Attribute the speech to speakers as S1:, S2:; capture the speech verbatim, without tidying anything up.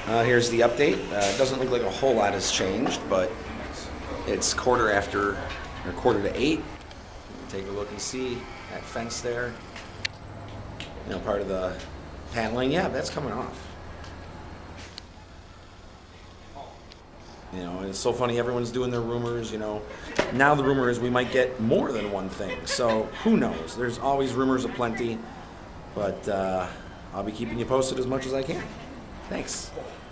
S1: Uh, here's the update. Uh, it doesn't look like a whole lot has changed, but it's quarter after, or quarter to eight. Take a look and see that fence there. You know, part of the paneling. Yeah, that's coming off. You know, it's so funny. Everyone's doing their rumors. You know, now the rumor is we might get more than one thing. So who knows? There's always rumors aplenty, but uh, I'll be keeping you posted as much as I can. Thanks.